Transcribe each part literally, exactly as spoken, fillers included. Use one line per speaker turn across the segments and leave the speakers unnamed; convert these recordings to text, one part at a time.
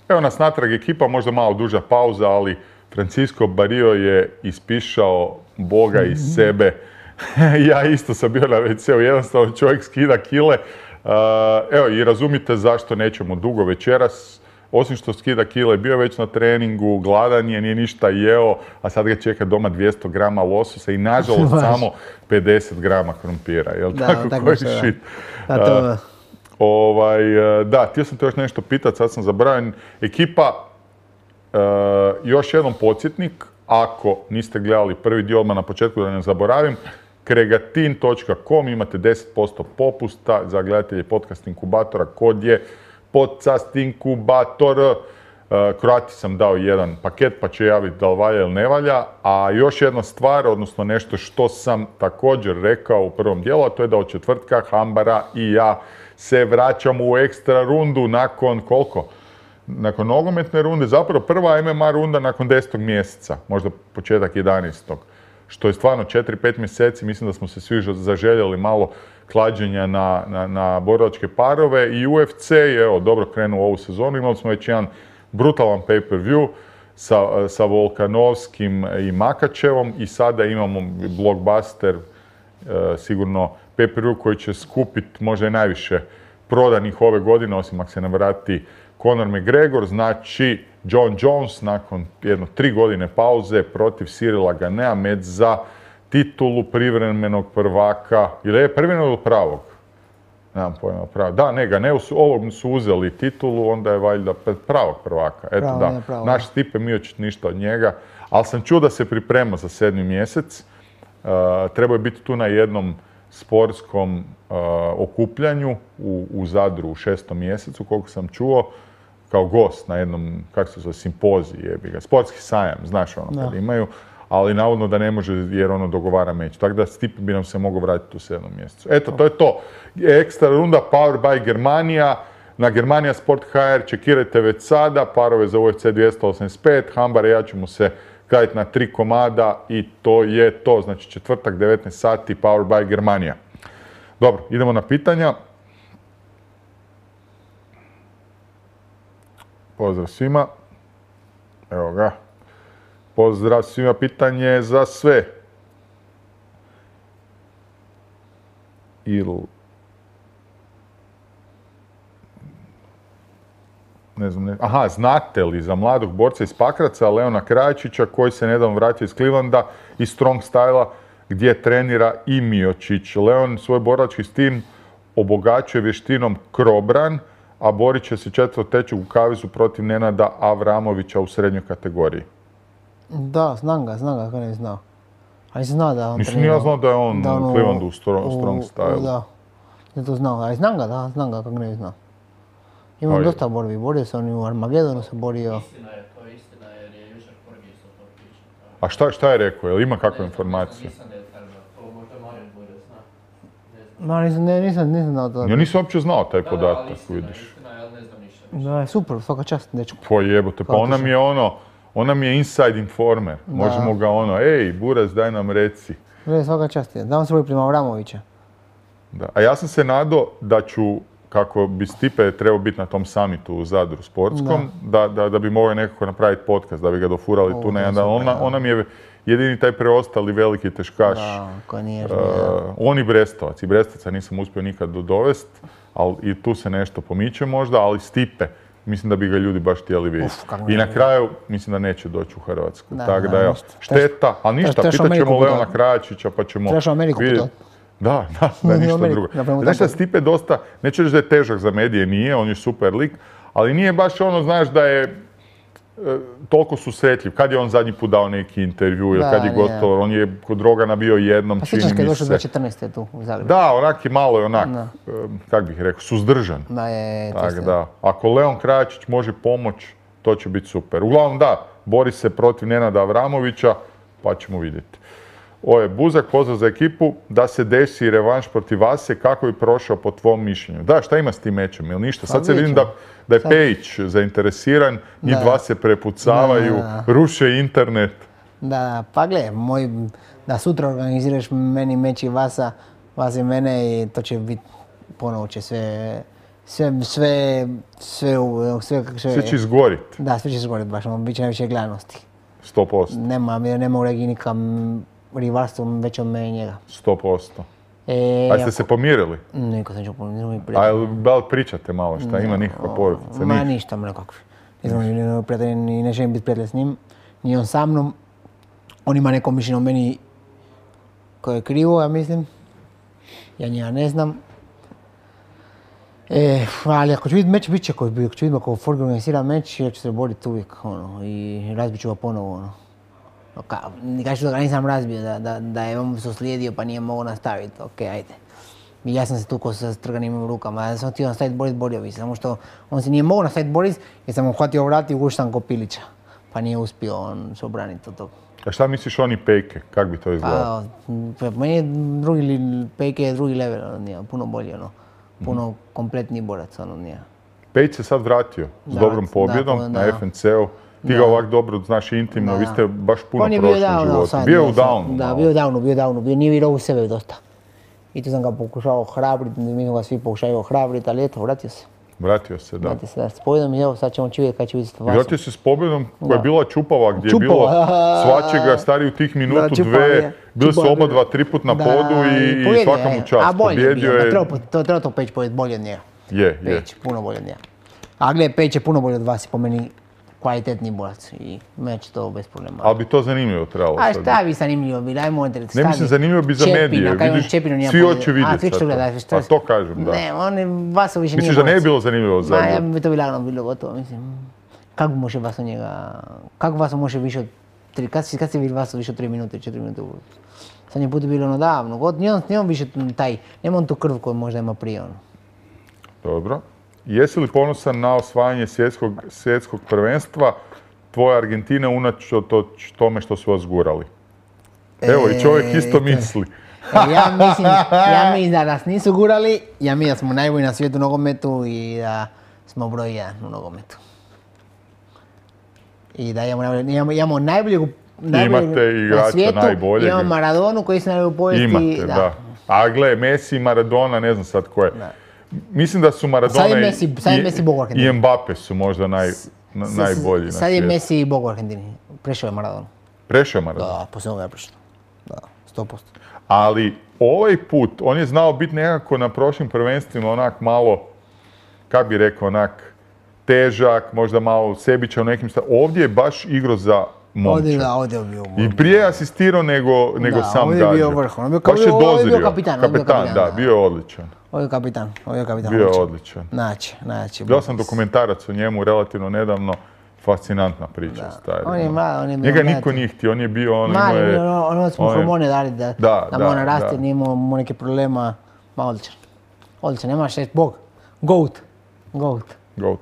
Evo nas natrag ekipa, možda malo duža pauza, ali Francisco Barrio je ispišao Boga iz sebe. Ja isto sam bio na ve ceu, jednostavno čovjek skida kile. Evo, i razumite zašto nećemo dugo večeras. Osim što skida kile, bio već na treningu, gladan je, nije ništa jeo, a sad ga čeka doma dvjesto grama lososa i nažalost samo pedeset grama krompira. Jel
Da,
tako?
tako
Koji
što da.
shit?
Da, to...
Ovaj, da, htio sam te još nešto pitati, sad sam zaboravljen. Ekipa, uh, još jednom podsjetnik, ako niste gledali prvi dio odmah na početku, da ne zaboravim, kregatin točka com, imate deset posto popusta za gledatelje podcast inkubatora, kod je podcast inkubator. Uh, Kroati sam dao jedan paket, pa će javiti da li valja ili ne valja. A još jedna stvar, odnosno nešto što sam također rekao u prvom dijelu, a to je da od četvrtka Hambara i ja se vraćamo u ekstra rundu nakon koliko? Nakon nogometne runde, zapravo prva em em a runda nakon desetog mjeseca, možda početak jedanaestog Što je stvarno četiri pet mjeseci, mislim da smo se svi zaželjeli malo klađenja na, na, na borilačke parove i u ef ce je evo, dobro krenuo ovu sezonu. Imali smo već jedan brutalan pay-per-view sa, sa Volkanovskim i Makačevom i sada imamo blockbuster, e, sigurno pay-per-view koji će skupiti možda i najviše prodanih ove godine, osim ako se ne vrati Conor McGregor, znači John Jones nakon jedno tri godine pauze protiv Cyrila Ganea, meč za titulu privremenog prvaka, ili je privremenog ili pravog? Nemam pojma, pravog. Da, ne, Ganeu su, ovog su uzeli titulu, onda je valjda pravog prvaka. Eto
Pravo,
da,
ne, pravo.
naš Stipe Miocić ništa od njega, ali sam čuo da se priprema za sedmi mjesec. Uh, trebao je biti tu na jednom sportskom uh, okupljanju u, u Zadru u šestom mjesecu, koliko sam čuo, kao gost na jednom, kako se zove, simpoziji, jebi ga, sportski sajam, znaš ono kad imaju, ali navodno da ne može jer ono dogovara meč. Tako da Stipe bi nam se mogao vratiti u sedmom mjesecu. Eto, to je to. Ekstra runda Power by Germania. Na Germania Sport ha er čekirajte već sada, parove za u ef ce dvjesto osamdeset pet, Hambara i ja ćemo se kaditi na tri komada i to je to. Znači četvrtak, devetnaest sati, Power by Germania. Dobro, idemo na pitanja. Pozdrav svima. Evo ga. Pozdrav svima, pitanje za sve. Il... Ne znam, ne... Aha, znate li za mladog borca iz Pakraca, Leona Krajačića, koji se nedavno vratio iz Clevelanda i Strong Styla, gdje trenira i Miocić. Leon svoj borilački stil obogaćuje vještinom krobran, a borit će se četvrtečeg u kavezu protiv Nenada Avramovića u srednjoj kategoriji.
Da, znam ga, znam ga, kako ne znao. Ali znao da on
Nisam
trenirao.
ja znao da je on
da
u Clevelandu u Strong, strong Style.
Da, da to znao, ali znam ga, da, znam ga, kako ne znao. Imam dosta borbi, borio sam i u Armagedonu se borio.
Istina je, to je istina jer je jučer Korgi isto to pričao.
A šta, šta je rekao? Jel ima kakve informacije?
Nisam detaljno, to možda Marin bude zna.
Ma, nisam, ne, nisam, nisam znao to.
Ja nisam uopće znao taj
Da, da, ali
podatak,
istina je,
vidiš.
istina je, ali ne znam ništa.
Da, super, svaka čast, dečko.
Po jebote, pa ona mi je ono, ona mi je inside informer. Možemo ga ono, ej, Buraz, daj nam reci.
Ne, svaka čast je. Da on se boji prema Avramovića.
Da. A ja sam se nadao da ću, kako bi Stipe trebao biti na tom summitu u Zadru sportskom, da, da, da bi mogao nekako napraviti podcast, da bi ga dofurali
O,
tu na
to je
jedan dan.
super,
Ona,
da.
ona mi je jedini taj preostali veliki teškaš.
Da, ko nije
Uh, on i Brestovac. I Brestavca nisam uspio nikad dovest, ali i tu se nešto pomiče možda, ali Stipe, mislim da bi ga ljudi baš htjeli vidjeti.
Uf, kako
I na
ne.
kraju, mislim da neće doći u Hrvatsku.
Da,
Tako
da,
da, evo,
ništa.
šteta, ali ništa,
trebaš u
pitat ćemo
Ameriku
Leona
putovat.
Krajačića pa ćemo
Trebaš u Ameriku
vidjeti.
putovat.
Da, da, da,
U
ništa
Ameriku,
drugo.
napravimo
Znaš šta,
tako.
Stipe dosta, neću reći da je težak za medije, nije, on je super lik, ali nije baš ono, znaš, da je e, toliko susretljiv. Kad je on zadnji put dao neki intervju ili
Da,
kad je
nije.
gotovo, on je kod Rogana bio jednom,
Pa
čini
sjećaš kad je
mi
došao
se.
dvije tisuće četrnaeste tu u Zagrebu.
Da, onak je malo i onak,
Da.
kak bih rekao, suzdržan.
Da, je, to
Tako
ste.
da, ako Leon Krajačić može pomoć, to će biti super. Uglavnom da, bori se protiv Nenada Avramovića, pa ćemo vidjeti. Ovo je Buzak, pozdrav za ekipu, da se desi revanš protiv Vase, kako bi prošao po tvom mišljenju? Da, šta ima s tim mečem, ili ništa? Sad se
vidjet
vidim da,
ćemo.
da je
Sad-
Pejić zainteresiran, njih
Da.
dva se prepucavaju,
Da.
ruše internet.
Da, pa gle, moj, da sutra organiziraš meni meč i Vasa, Vas i mene i to će biti, ponovo će sve sve, sve, sve, u- sve, kako se...
Sve će izgorit,
Da, sve će izgorit baš, ono, bit će najviše gledanosti.
sto posto.
Nema, nema u regiji nikam rivalstvo veće od mene i njega.
sto posto.
E,
A jeste se pomirili?
Niko sam čuo drugi
A
prijatelj.
jel, da li pričate malo šta, ima nikakva porukica?
Ma
Ništa.
ništa, ma nekakvi. Nisam ni prijatelj, ni ne želim biti prijatelj s njim, ni on sa mnom. On ima neko mišljenje o meni koje je krivo, ja mislim. Ja njega ne znam. E, ali ako ću vidjeti meč, bit će koji bi. Ako ću vidjeti ako Forge organizira meč, ja ću se boriti uvijek, ono, i razbit ću ga ponovo, ono. Ka, kažu da ga nisam razbio, da, da, da je on se oslijedio pa nije mogao nastaviti, okej, ajde. I ja sam se tukao sa strganim rukama, ja sam htio nastaviti borit, borio bi se, samo što on se nije mogao nastaviti borit jer sam mu hvatio vrat i uguštan ko pilića. Pa nije uspio on se obraniti od toga.
A šta misliš oni Pejke? Kak bi to izgledalo?
Pa, meni je drugi, li- Pejke je drugi level, ono, nije, puno bolji, ono. Puno kompletniji borac, ono, nije.
Pejć se sad vratio s
Da,
dobrom
da,
pobjedom
da.
na F N C-u. Ti ga
Da.
ovak dobro znaš intimno,
Da.
vi ste baš puno
On je
prošli
bio
u
down,
životu.
sad,
Bio je u
da,
downu.
Da,
malo.
bio je downu, bio je downu, bio nije vjerovao u sebe dosta. I tu sam ga pokušao hrabriti, mi smo ga svi pokušavaju hrabriti, ali eto, vratio se.
Vratio se, da.
Vratio se, da, s pobjedom i evo, sad ćemo vidjeti kad će vidjeti
I
Vasu.
vratio se s pobjedom koja je
Da.
bila čupava, gdje je
Čupava,
bilo
da.
svačega stari u tih minutu,
Da, čupava
dve.
je.
Bili su
Čupava
oba
je.
dva, tri put na
Da,
podu i, i
pobjedio
svaka
je.
mu čast.
A bolje je
Pobjedio
bio,
je,
da, trebao, to, treba to Pejć pobjediti bolje od njega.
je, je.
Pejć, puno bolje od njega. A gle, Pejć je puno bolje od vas i po meni kvalitetni borac i meč to bez problema.
Ali bi to zanimljivo trebalo
A
sad.
šta bi zanimljivo bilo, ajmo interesantno.
Ne mislim, zanimljivo bi za medije, vidiš, svi hoće vidjeti
sad
sad to.
Gledati,
Pa to kažem, da.
Ne, on je, Vaso više
Misliš
nije
da ne bi
borac.
bilo zanimljivo za
Ma, ja
ljude?
bi to bilo lagano bilo gotovo, mislim. Kako bi može Vaso njega, kako Vaso može više od tri, kad si, kad si vidio Vaso više od tri minute, četiri minute u zadnji put je bilo ono davno, god, nije on, nije on više taj, nema on tu krv koju možda ima prije, ono.
Dobro. Jesi li ponosan na osvajanje svjetskog, svjetskog prvenstva tvoje Argentine unatoč tome što su vas gurali? Evo, i čovjek isto misli.
E, ja mislim, ja mislim da nas nisu gurali, ja mislim da smo najbolji na svijetu u nogometu i da smo broj jedan u nogometu. I da imamo, najbolje- imamo, imamo najboljeg, najboljeg
Imate
na
igrača
svijetu,
najboljeg.
imamo Maradonu koji se najbolji u povijesti.
Imate, da. A gle, Messi i Maradona, ne znam sad ko je.
Da.
Mislim da su Maradona
Sad je
i-
Messi- sad je
i-
Messi bog u Argentini.
i Mbappe su možda naj, na-
S-
najbolji na
Sad je
svijetu.
Messi bog u Argentini, prešao je Maradonu.
Prešao je Maradona.
Da, poslije ovoga je prešao. Da, sto posto.
Ali ovaj put, on je znao biti nekako na prošlim prvenstvima onak malo, kak bi rekao, onak težak, možda malo sebičan u nekim stavima. Ovdje je baš igro za
Ovdje,
momčad.
da, ovdje je bio
I prije je asistirao nego, nego
Da,
sam
ovdje je bio
gađao.
vrh, on je bio
Baš je
kapitan, ovdje je bio
dozrio.
kapitan, ovdje je bio kapitan,
da,
da.
bio je odličan.
Ovo je kapitan, ovo je kapitan.
Bio je
odličan.
odličan.
Znači, znači.
Gledao sam dokumentarac o njemu relativno nedavno, fascinantna priča, stari.
On je
ono.
mlad, on je bio
Njega
mlad.
niko nije htio, on je bio, on imao
Mali,
je...
ono, ono smo
on je-
hormone dali da,
Da,
da,
da,
mu ona raste,
da.
nije imao imao neke problema. Ma odličan. Odličan, nema šest, bog. Goat. Goat.
Goat.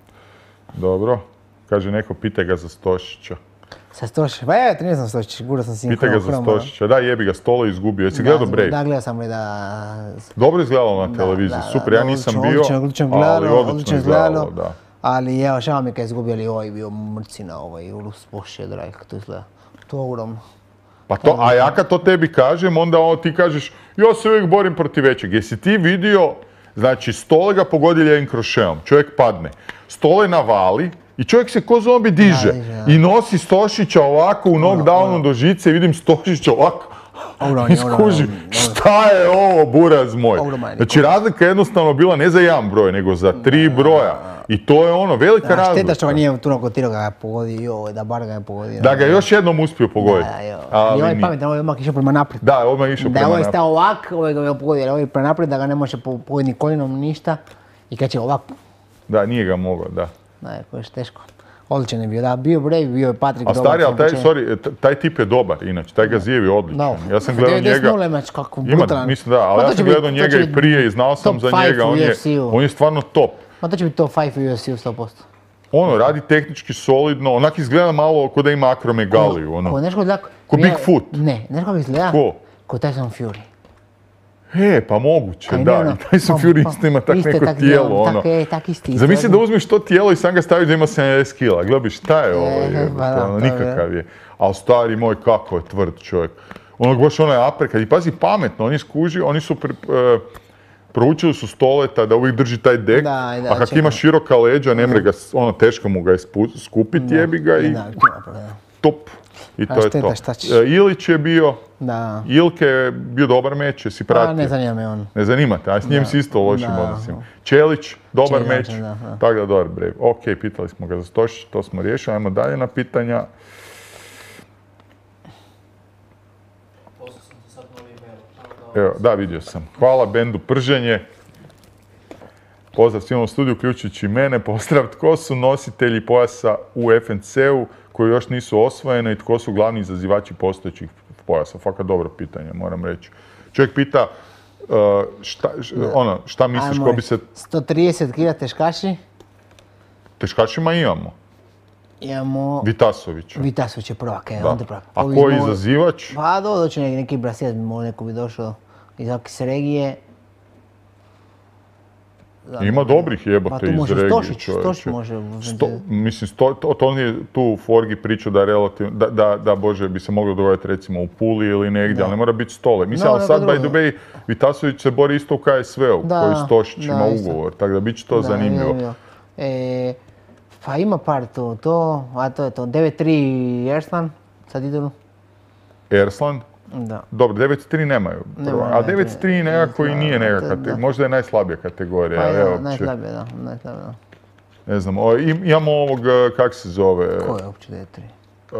Dobro. Kaže, neko pita ga za Stošića.
Sa Stošić, pa ja ne znam Stošić, gurao sam si
Pita ga za Stošića. Da, jebi ga, Stolo je izgubio. Jesi gledao Brave?
Da, gledao sam da...
Dobro izgledalo na
Da,
televiziji,
da,
super,
da,
ja nisam
odlično,
bio,
odlično, odlično
ali
gledalo,
odlično
odlično
izgledalo,
izgledalo.
da.
Ali evo, žao mi je kad je izgubio, ali ovaj bio mrcina, ovaj, Urus Bošje, dragi, kako to izgleda. To je ogromno.
Pa to, a ja kad to tebi kažem, onda on, ti kažeš, ja se uvijek borim protiv većeg. Jesi ti vidio, znači Stole ga pogodi ljevim krošeom, čovjek padne. Stole navali i čovjek se ko zombi diže.
Da, diže, da.
I nosi Stošića ovako u knockdownu do žice i vidim Stošića ovako.
Ogroman je,
I skuži,
ogroman,
šta je ovo, buraz moj?
Ogroman je.
Znači razlika je jednostavno bila ne za jedan broj, nego za tri broja. I to je ono, velika
Da,
razlika.
šteta što ga nije tu nokotirao, ga je pogodio, joj, da bar ga je pogodio.
Da ga još jednom uspio pogoditi.
Da, joj. I
Ali
ovaj je
nije.
pametan, ovaj je odmah išao prema naprijed.
Da, odmah je išao
Da
prema
ovaj je
naprijed.
stao ovak, ovaj ga je pogodio, ovaj je prema naprijed, da ga ne može po- pogoditi ni kolinom, ništa. I kad će ovak,
Da, nije ga mogao, da.
da, je teško. Odličan je bio, da, bio Brave, bio je Patrik
A
dobar.
stari, ali taj,
sam počeo-
sorry, t- taj tip je dobar, inače, taj Gazijev je odličan.
Da.
Ja sam gledao
devedeset nula
njega,
je meč, kako
ima,
brutalan.
mislim da, ali
Ma
ja
to će
sam
biti-
gledao
to
njega
će
i
biti
prije i znao sam
top
za
five
njega,
u
on je,
U F C-u.
on je stvarno top.
Ma to će biti top pet u U F C-u sto posto.
Ono, radi tehnički solidno, onak izgleda malo ko da ima akromegaliju,
Ko
ono.
nešto gleda...
Ko
ja-
Bigfoot.
Ne, znaš kako izgleda?
Ko?
Ko Tyson Fury.
E, pa moguće,
Kaj ne,
da,
ono,
i taj su
pa-
Fury
pa-
isto ima tak
isto
neko
tak
tijelo,
djelom,
ono.
tak je, tak isti.
Zamisli da uzmeš to tijelo i sam ga staviš da ima sedamdeset kila, gledaj šta je ovo,
E,
jebote,
pa da,
ono,
to je.
nikakav je. Ali stari moj, kako je tvrd čovjek. Ono baš onaj aperkat i pazi pametno, oni skuži, oni su pri- e, proučili su Stoleta da uvijek drži taj dek,
Da, i da,
a kak
čekaj.
ima široka leđa, ne mre ga, ono, teško mu ga ispu- skupiti, jebi ga i
Da, da, da.
top. I
A
to je
šteta,
to.
šta ćeš?
E, Ilić je bio,
Da.
Ilke je bio dobar meč, jesi
Pa
pratio?
ne zanima me on.
Ne zanima te, a s njim
Da.
si isto u lošim
Da.
odnosima. Čelić, dobar
Čelić,
meč,
da, da.
tako da dobar brev. Ok, pitali smo ga za Stošić, to smo riješili, ajmo dalje na pitanja.
Poslao sam ti sad novi mail. Samo da-
Evo, da, vidio sam. Hvala bendu Prženje. Pozdrav svima u studiju, uključujući i mene. Pozdrav, tko su nositelji pojasa u F N C-u koji još nisu osvojeni i tko su glavni izazivači postojećih pojasa? Fakat dobro pitanje, moram reći. Čovjek pita uh, šta, š- ono, šta misliš,
Ajmo,
ko bi se...
sto trideset kila teškaši.
Teškašima imamo.
Imamo...
Vitasovića.
Vitasović je prvak, je,
Da.
on je prvak.
A
Ovi
ko je
smo-
izazivač?
Pa do, doći neki, neki Brasilac bi možda neko bi došao iz Akis regije. Da,
Ima dobrih
Pa
jebote
tu
iz
može
regije,
Stošić,
čovječe.
Stošić može.
Sto, mislim, sto, to, to on je tu Forgi pričao da je relativno, da, da, da Bože bi se moglo dogoditi recimo u Puli ili negdje, ali ne mora biti Stole. Mislim,
No,
ali
neko
sad by the
drugo.
way, Vitasović se bori isto u K S V-u,
Da,
koji Stošić
da,
ima
isto.
ugovor, tako da bit će to
Da,
zanimljivo.
E, pa ima par to, to, a to je to, devet tri Erslan, sad idu.
Erslan,
Da.
dobro, devet tri nemaju,
Nemaju,
prva, a
ne,
devet tri nekako i
da,
nije
da,
nekakva,
da.
možda je najslabija kategorija.
Pa
evo,
je,
uopće,
najslabije, da, najslabije, da.
ne znam, o, im- imamo ovog, eh, kak se zove,
Ko je uopće devet tri?
eh,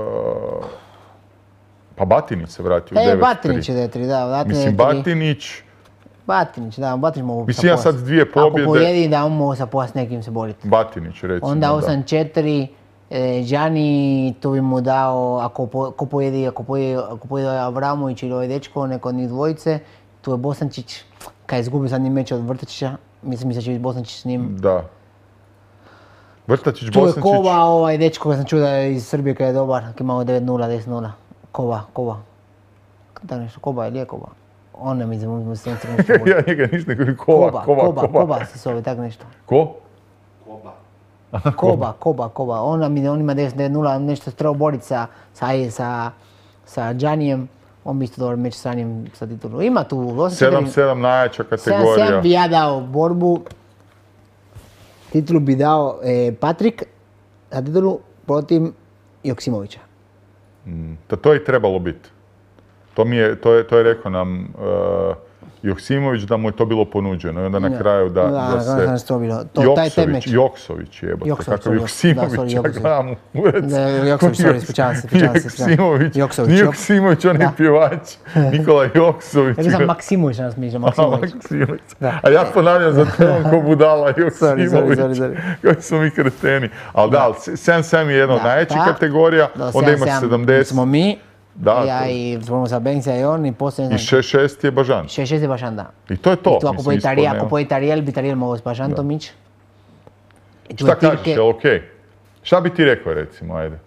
pa Batinić se vratio u
E,
devet tri.
Batinić je devet tri, da, Batinić je
Mislim,
devet tri.
Batinić,
Batinić, da, Batinić mogu
Mislim, ja
sa
sad
pojas.
dvije pobjede-
Ako pojedi da on mogu sa pojas nekim se boriti.
Batinić recimo,
Onda
da.
osam četiri, e, Đani, tu bi mu dao, ako, po, ako pojedi, ako pojedi, ako pojedi Avramović ili ovaj dečko, neko od njih dvojice, tu je Bosančić, kad je izgubio zadnji meč od Vrtačića, mislim, mislim da će biti Bosančić s njim.
Da. Vrtačić,
Tu je
Bosančić,
Kova, ovaj dečko koji sam čuo da je iz Srbije kad je dobar, kad imao devet nula, deset nula. Kova, Kova. Da nešto, Koba ili je Koba? On ne mislim, mu se ne
ja njega ništa ne govorim, Kova,
Koba,
Kova,
Koba,
Kova.
Koba se zove, tak nešto.
Ko?
Koba.
Koba, Koba, Koba. On, mi- on ima devet nula, nešto se trebao boriti sa, sa, sa, sa Đanijem. On bi isto dobar meč sa njim sa titulu. Ima tu osam četiri.
sedam sedam najjača
sedam
kategorija.
sedam bi ja dao borbu. Titulu bi dao e, Patrik za titulu protiv Joksimovića.
To, to je i trebalo biti. To, mi je, to, je, to je rekao nam uh, Joksimović da mu je to bilo ponuđeno i onda na
Da.
kraju da,
Da,
da
na kraju sam
se...
se to bilo. To, taj, taj meč.
Joksović, Joksović jebote,
Joksović,
kakav
sorry,
Joksimović,
da, sorry,
ja
Joksović.
gledam u ured.
Da, Joksović, sorry, ispričavam se, ispričavam se, ispričavam.
Joksimović,
Joksović,
nije
Jok-
Joksimović, on je
Da.
pjevač. Nikola Joksović.
Ja sam Maksimović nas mišljam, Maksimović.
Maksimović.
Da.
A ja ponavljam za tebom ko budala Joksimović.
sorry, sorry, sorry.
Koji su mi kreteni. Ali da, ali sedam sedam je jedna od
Da,
najjačih
pa,
kategorija,
Do
onda ima
sedam sedam
sedamdeset.
smo mi,
Da,
ja
to-
i smo sa Bencija i on i poslije ne
I
znam,
šest šest je Bažan.
šest šest je Bašan, da.
I to je to.
I tu ako
mislim,
poji
ispod
Tarijel,
nema.
ako poji Tarijel, bi Tarijel mogao s Bašantom ići. I tu
Šta
je
kažeš,
Tirke-
je li okej? Šta bi ti rekao, recimo, ajde?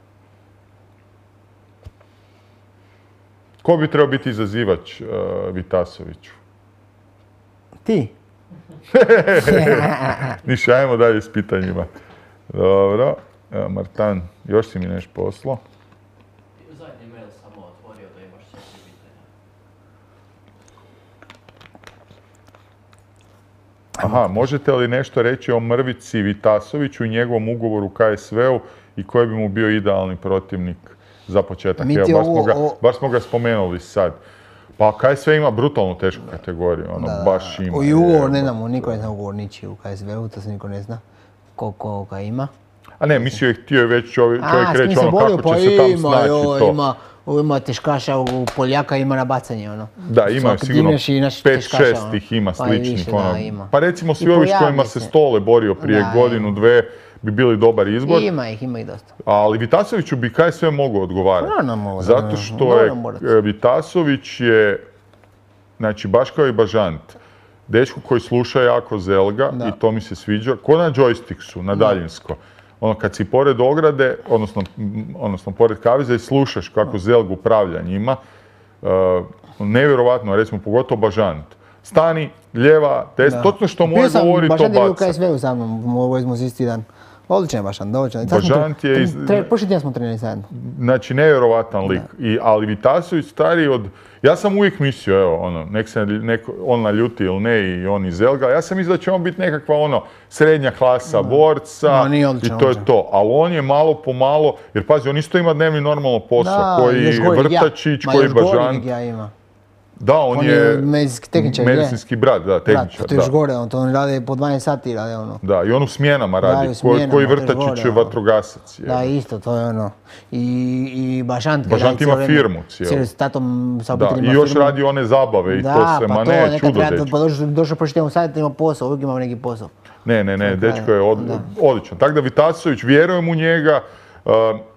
Ko bi trebao biti izazivač uh, Vitasoviću?
Ti?
Niša, ajmo dalje s pitanjima. Dobro. Evo, Martan, još si mi nešto poslao.
Zadnji mail samo otvorio da imaš četiri pitanja.
Aha, možete li nešto reći o Mrvici Vitasoviću i njegovom ugovoru u K S V-u i koji bi mu bio idealni protivnik za početak?
Mi
Evo,
ti
baš, smo
ovo-
ga,
o-
baš smo ga spomenuli sad. Pa K S V ima brutalno tešku kategoriju, ono, baš ima.
I ugovor
jebote.
ne znamo, niko ne zna ugovor niči u K S V-u, to se niko ne zna. Koliko ga ima.
A ne, mislio je, htio je već čovjek, čovjek
A, s kim
reći
se
ono
borio?
kako
Pa
će se tam
ima,
snaći
joj,
to.
ima, ima teškaša u Poljaka, ima na bacanje, ono.
Da, ima
Svaki
sigurno
dimneš i naš
pet
teškaša,
šest
ono.
ih ima
Pa i
sličnih.
više,
ono.
da, ima.
Pa recimo
I
svi ovi s
pojavi
kojima se
se.
Stole borio prije
Da,
godinu, dve, bi bili dobar izbor.
Ima ih, ima ih dosta.
Ali Vitasoviću bi K S V mogao odgovarati.
Naravno mogu,
Zato
naravno.
što
Dobar
je
borac.
e, Vitasović je, znači baš kao i Bažant, dečko koji sluša jako Zelga
Da.
i to mi se sviđa. Ko na joysticksu, na daljinsko. Ono kad si pored ograde, odnosno, m, odnosno pored kaveza i slušaš kako Zelg upravlja njima, uh, nevjerovatno, recimo pogotovo Bažant. Stani, lijeva, desna, točno što mu
Bio
je
sam,
govori
baš
to
je bio u
baca.
K S V-u sa mnom, ovo smo isti dan. Odličan je Bašant, odličan. I sad smo
Božant
tre-
je iz-
tre- Prošli tjedan smo trenirali zajedno.
Znači, nevjerovatan lik. I, ali Vitasović stariji od... Ja sam uvijek mislio, evo, ono, nek se neko, on naljuti ili ne i on iz Elga, ja sam mislio da će on biti nekakva, ono, srednja klasa borca
No, nije odličan,
i to je
odličan.
to. Ali on je malo po malo, jer pazi, on isto ima dnevni normalno posao,
Da,
koji
još gori nego ja.
Vrtačić,
Ma,
koji
još gori
Bažant.
nego ja ima.
Da, on,
On
je
je medicinski tehničar, je.
medicinski brat, da,
Brat,
tehničar,
to je još
da.
gore, on to oni rade po dvanaest sati, rade ono.
Da, i on u smjenama
Da,
radi,
i u
ko-
smjenama,
koji
to je
Vrtačić
gore,
je
ono.
vatrogasac. je.
Da, isto, to je ono. I, i Bašant koji
Bažant
radi
ima
cijelo vrijeme-
firmu cijelu.
cijelo s tatom, sa
Da,
obiteljima
i još
firmu.
radi one zabave i
Da,
to sve,
pa
ma
to,
ne,
nekad
čudo
treba,
dečko.
pa došao, došao prošli tjedan u savjet, ima posao, uvijek ima neki posao.
Ne, ne, ne,
Tako je,
dečko je od,
da.
odličan. Tako da Vitasović, vjerujem u njega, uh,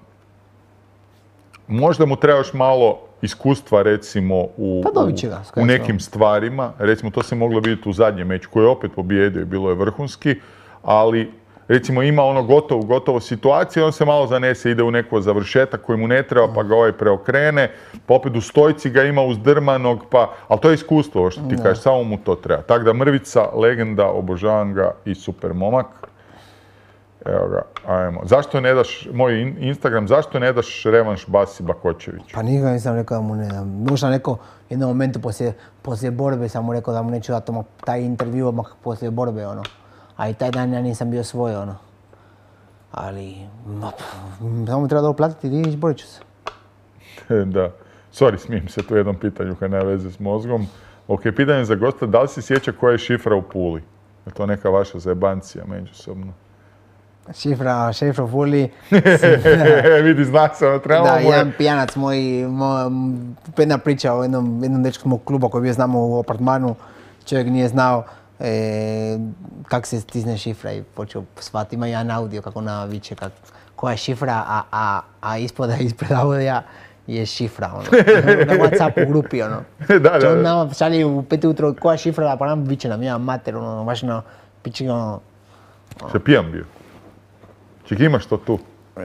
možda mu treba još malo iskustva recimo u,
Pa dobit će ga,
u,
skaj
u
se
nekim stvarima. Recimo to se moglo vidjeti u zadnjem meču koji je opet pobijedio i bilo je vrhunski, ali recimo ima ono gotovo, gotovo situacije, on se malo zanese, ide u neko završetak koji mu ne treba, pa ga ovaj preokrene, pa opet u stojci ga ima uzdrmanog, pa, ali to je iskustvo, ovo što ti kažeš, samo mu to treba. Tako da Mrvica, legenda, obožavam ga i super momak. Evo ga, ajmo. Zašto ne daš, moj in- Instagram, zašto ne daš revanš Basi Bakočeviću?
Pa nikad nisam rekao da mu ne dam. Možda sam rekao u jednom momentu poslije, poslije borbe sam mu rekao da mu neću dati ono, taj intervju odmah poslije borbe, ono. A i taj dan ja nisam bio svoj, ono. Ali, ma, pff, samo mi treba dobro platiti i ići, borit ću se.
Da. Sorry, smijem se tu jednom pitanju kad nema veze s mozgom. Ok, pitanje za gosta, da li se sjeća koja je šifra u Puli? Je to neka vaša zajebancija međusobno?
Šifra, šifra Fuli.
Vidi, znak se, ono trebamo
Da,
mu je-
jedan pijanac moj, moj jedna priča o jednom, jednom dečku mog kluba koji je bio s nama u apartmanu. Čovjek nije znao e, kako se stisne šifra i počeo shvatiti. Ima jedan audio kako nama viče kak, koja je šifra, a, a, a ispod, ispred audija je šifra, ono. Na WhatsApp u grupi, ono.
Da, da,
Znači, on
da.
nama šalje u pet ujutro koja je šifra, pa nam viče nam, jedan mater, ono, baš ono, piči, ono.
Se pijan bio. Ček, imaš to tu?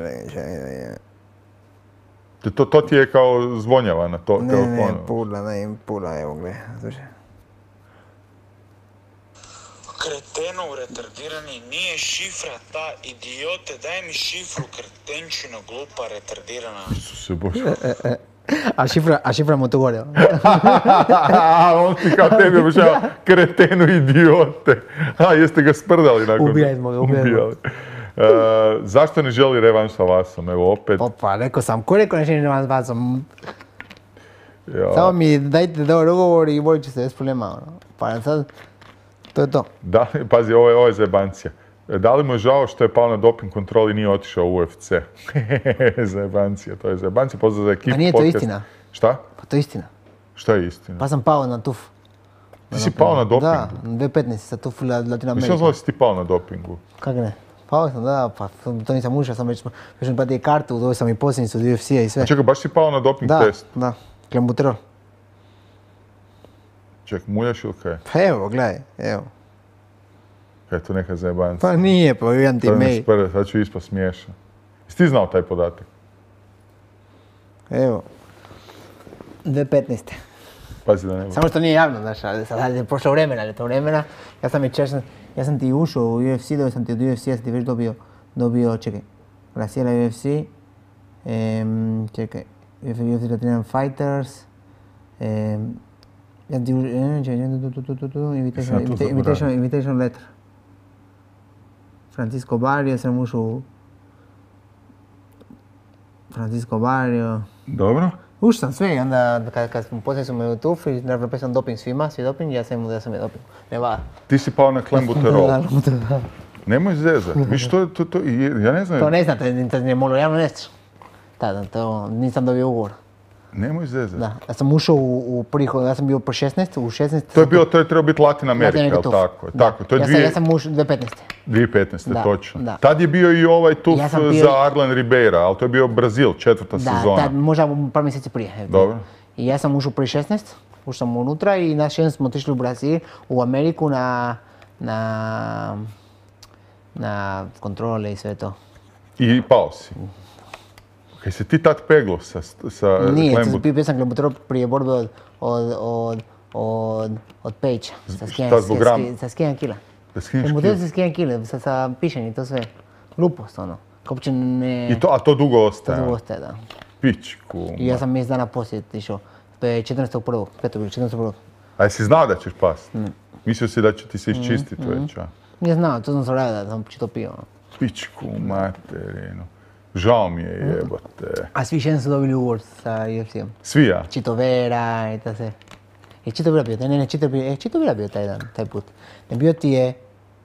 Te To, to ti je kao zvonjava na to
Ne,
telefonu.
ne, pula, ne, pula, evo gle, slušaj.
Kretenu retardirani, nije šifra ta, idiote, daj mi šifru, kretenčino, glupa, retardirana.
Isuse Bože.
A šifra, a šifra mu tu gore.
On ti kao tebi obožava kretenu idiote. A, jeste ga sprdali nakon?
Ubijali smo ga, ubijali.
Ubijali. E, zašto ne želi revanš sa Vasom? Evo opet.
Opa, rekao sam, ko rekao nešto ne vas bacam?
Ja.
Samo mi dajte dobar ugovor i borit ću se bez problema. Ono. Pa sad, to je to.
Da, pazi, ovo je, ovo je zajebancija. Da li mu je žao što je pao na doping kontroli i nije otišao u U F C? Zajebancija, to je zajebancija. Pozdrav za ekipu.
A nije to
podcast.
istina?
Šta?
Pa to je istina.
Šta je istina?
Pa sam pao na tuf.
Ti si pao na dopingu?
Da, dvije petnaeste sa tuf Latina
Nisam
Amerika.
znao da si ti pao na dopingu.
Kako ne? Pao sam, da, pa to nisam ušao, sam već, već mi platio kartu, dobio sam i posljednicu od U F C-a i sve.
A čekaj, baš si pao na doping
Da,
test?
da, klembuterol.
Ček, muljaš ili kaj?
Pa evo, gledaj, evo.
Kaj je to neka zajebancija?
Pa nije, pa jedan ti
To me
mail.
sprde, sad ću ispast smiješan. Jesi ti znao taj podatak?
Evo. dvije petnaeste.
Pazi da ne
Samo što nije javno, znaš, ali sad je prošlo vremena, ali to vremena. Ja sam, već, ja sam, ja sam ti ušao u U F C, dobio sam ti od U F C, ja sam ti već dobio, dobio, čekaj, Graciela U F C, em, čekaj, U F C Latin Fighters, em, ja ti ušao, eh, čekaj, tu, tu, tu, tu, tu, invitation,
Sam tu
invita-
zaboravio.
invitation, invitation letter. Francisco Barrio, sam ušao u Francisco Barrio.
Dobro.
Ušao sam sve i onda kad, kad smo poslije su me u tufu i napravio sam doping svima, svi doping, ja sam mu da sam je doping. Ne va.
Ti si pao na klembuterol.
Da,
Nemoj zezat. Viš, to, to, to, ja ne znam,
to ne znate, to ne moglo javno nešto. Tada, to nisam dobio ugovor.
nemoj zezat.
Da, ja sam ušao u, u prihod, ja sam bio po šesnaest, u šesnaest.
To je bilo, to je trebao biti Latin Amerika,
Latin
jel
Amerika
tako?
tuf.
Tako, to je
ja, sam,
dvije,
ja sam ušao dvije petnaeste.
dvije petnaeste,
Da,
točno.
da.
Tad je bio i ovaj tuf
Ja sam bio-
za Arlen Ribeira, ali to je bio Brazil, četvrta
Da,
sezona.
tad, možda par mjeseci prije. evo.
Dobro.
I ja sam ušao prije šesnaest, ušao sam unutra i na šesnaest smo otišli u Brazil, u Ameriku na, na, na kontrole i sve to.
I pao si. Kaj se ti tad peglo sa, sa
Nije, to
Klembut-
bio, bio sam klembuterol prije borbe od, od, od, od, od Pejća. Sa
Šta, zbog grama?
Sa skijan kila.
Da skineš
Klembuterol
kilo?
sa skijan kila, sa, sa pišanjem i to sve. Glupost, ono. Uopće ne...
I to, a to dugo ostaje?
To dugo ostaje, da.
Pičku.
I ja sam mjesec dana poslije išao. To je četrnaestog prvog Peto bilo, četrnaestog prvog
A jesi znao da ćeš past? Mm. Mislio si da će ti se iščistiti mm, već, a?
Nije znao, to sam se radio da sam čito pio. Ono.
Pičku materinu. Žao mi je jebote.
A svi šedam su dobili ugovor sa U F C-om.
Svi ja?
Čito Vera i ta se. I Čito Vera bio, ne, ne, Čito Vera, e, Čito Vera bio taj dan, taj put. Ne bio ti je...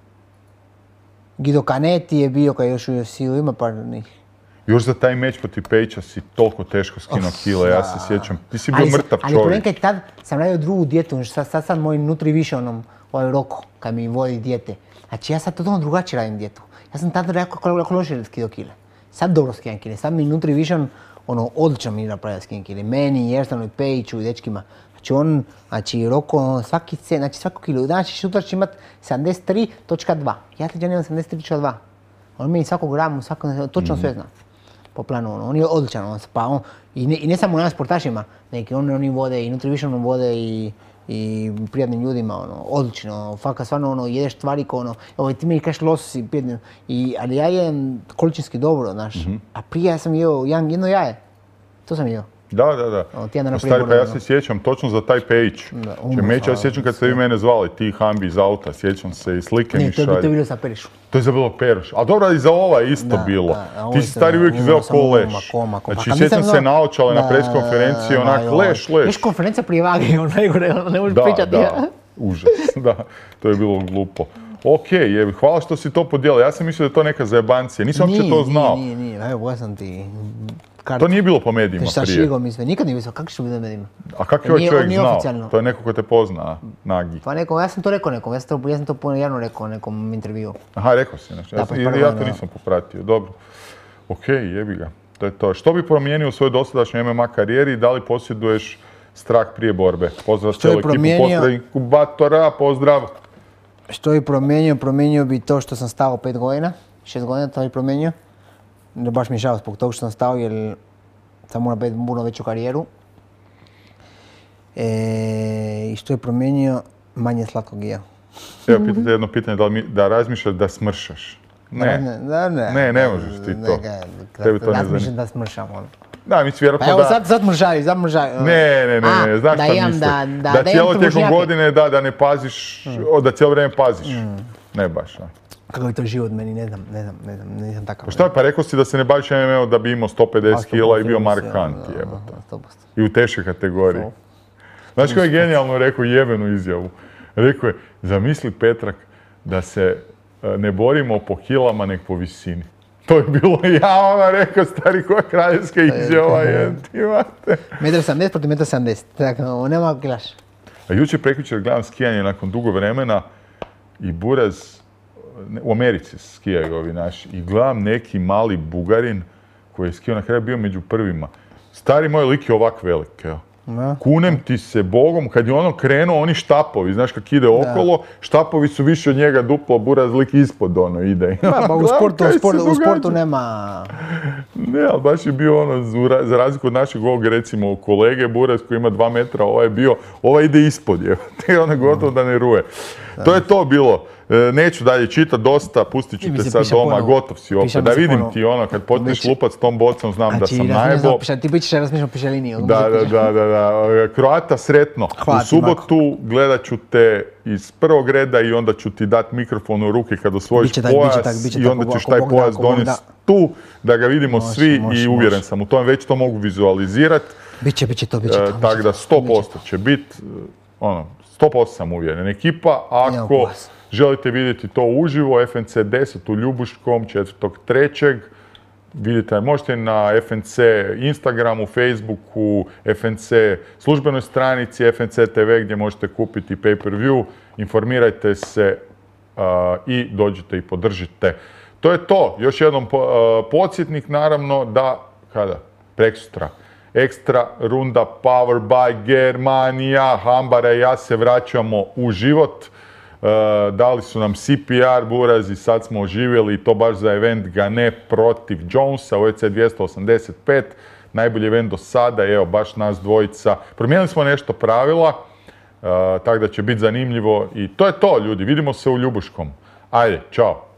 Guido Canetti je bio kad je još u U F C-u, ima par njih.
Još za taj meč protiv Pejča si toliko teško skinuo kile, ja se sjećam. Ti si bio
ali,
mrtav
ali
čovjek.
Ali ponekad tad sam radio drugu dijetu, sad, sad sam moj nutrivisionom, ovaj Roko, kad mi vodi dijete. Znači ja sad totalno drugačije radim dijetu. Ja sam tada rekao kako loše skidao kile. Sad dobro skidam kile, sad mi nutrivision, ono, odlično mi napravlja skidam kile. Meni, Jerstanu i Pejču i dečkima. Znači on, znači Roko, svaki cen, znači svaku kilu. Znači sutra će imat sedamdeset tri točka dva. Ja ti imam sedamdeset tri točka dva. On meni svakog gramu, svakog, točno sve zna. Po planu, ono, on je odličan, on, pa on, i ne, i ne samo nas sportašima, neki oni, oni vode i nutrivisionom vode i, i prijatnim ljudima, ono, odlično, fakat stvarno, ono, jedeš stvari ko, ono, evo, ti meni kažeš lososi, prijatni, i, ali ja jem količinski dobro, znaš, mm-hmm. a prije ja sam jeo jedno jaje, to sam jeo.
Da, da, da.
O, tjedan
Stari, pa ja se sjećam točno za taj Pejč. Če Meč, ja sjećam kad ste vi mene zvali, ti Hambi iz auta, sjećam se i slike mi šalje.
Ne, to je bilo sa Perišu.
To je za bilo Peruš. A dobro, i za ova isto
da,
bilo.
Da,
ti si stari uvijek izveo ko leš.
Koma, koma.
Znači, sjećam se naočale na pres konferenciji, onak leš, leš.
Leš konferencija prije vage, on najgore, ne možeš pričati.
Da, da, užas, da, to je bilo glupo. Ok, jebi, hvala što si to podijelio. Ja sam mislio da je to neka zajebancija, nisam uopće to znao.
Nije, nije, nije, evo sam ti...
To nije bilo po medijima prije.
Sa šigom i sve, nikad nije bilo, kako što bilo po medijima?
A kako je ovaj čovjek znao? To je neko ko te pozna, Nagi.
Pa neko, ja sam to rekao nekom, ja sam to, ja sam to javno rekao nekom intervju.
Aha, rekao si nešto, ja, ja, ja to nisam popratio, dobro. Ok, jebi ga, to je to. Što bi promijenio u svojoj dosadašnjoj M M A karijeri i da li posjeduješ strah prije borbe? Pozdrav cijelu ekipu, pozdrav inkubatora, pozdrav.
Što bi promijenio? Promijenio bi to što sam stao pet godina, šest godina, to bi promijenio. Baš mi je žao zbog toga što sam stao jer sam morao biti puno veću karijeru. E, I što je promijenio? Manje slatkog jeo.
Evo, pitate jedno pitanje, da, mi, da razmišljaš da smršaš? Ne,
ne, ne, ne,
ne, ne možeš ti to.
Tebi to ne zanima. Razmišljam da smršam, ono.
Da, mi vjerojatno da...
Pa evo sad, sad mršaju, sad mršaju.
Ne, ne, ne, ne, znaš šta mislim?
Da, da,
da
da
cijelo tijekom godine da, da ne paziš, mm. da cijelo vrijeme paziš. Mm. Ne baš, a.
Kako je to život meni, ne znam, ne znam, ne znam, nisam takav.
Pa šta, pa rekao si da se ne baviš M M A-om da bi imao sto pedeset kila i bio markant, jebote. I u teškoj kategoriji. Znaš koji je genijalno rekao jebenu izjavu? Rekao je, zamisli Petrak da se ne borimo po kilama nek po visini. To je bilo ja, ona rekao, stari, koja kraljevska izjava je, ti imate.
jedan sedamdeset protiv jedan sedamdeset, tako, nema kilaš.
A jučer prekjučer gledam skijanje nakon dugo vremena i Buraz, u Americi skijaju ovi naši, i gledam neki mali Bugarin koji je skijao, na kraju bio među prvima. Stari moj lik je ovak velik, evo. Da. Kunem ti se Bogom, kad je ono krenuo, oni štapovi, znaš kak ide okolo, da. Štapovi su više od njega duplo, Buraz lik ispod ono ide.
Da, pa u sportu, u sportu, u sportu nema...
Ne, ali baš je bio ono, za razliku od našeg ovog, recimo, kolege Buraz koji ima dva metra, ovaj je bio, ovaj ide ispod, je. Te ono gotovo da ne ruje. Da. To je to bilo. Neću dalje čitati dosta, pustit ću te sad doma, ponovo. Gotov si opet. Da vidim ponovo. Ti ono, kad počneš lupat s tom bocom, znam a da sam najbo.
Ti bit ćeš razmišljam piše liniju.
Da, da, da, da, da. Kroata, sretno. Hvala, u subotu mako. Gledat ću te iz prvog reda i onda ću ti dati mikrofon u ruke kad osvojiš tak, pojas tak, i onda ćeš taj pojas donijeti tu da ga vidimo može, svi može, i uvjeren može. Sam u tome, već to mogu vizualizirati.
Biće, biće to, biće to.
Tako da sto posto će biti, ono, sto posto sam uvjeren. Ekipa, ako želite vidjeti to uživo, F N C deset u Ljubuškom, četvrtog trećeg Vidite, možete na F N C Instagramu, Facebooku, F N C službenoj stranici, F N C T V gdje možete kupiti pay-per-view. Informirajte se uh, i dođite i podržite. To je to. Još jednom uh, podsjetnik naravno da, kada? Preksutra. Ekstra runda Power by Germania. Hambara i ja se vraćamo u život. Uh, dali su nam C P R Buraz i sad smo oživjeli i to baš za event Gane protiv Jonesa, U F C dvjesto osamdeset pet. Najbolji event do sada, evo baš nas dvojica. Promijenili smo nešto pravila, uh, tako da će biti zanimljivo i to je to ljudi. Vidimo se u Ljubuškom. Ajde, čao.